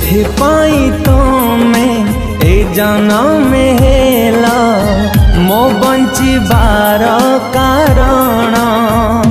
पाई तो में ए जन्म हेला मो बंचिबार कारण।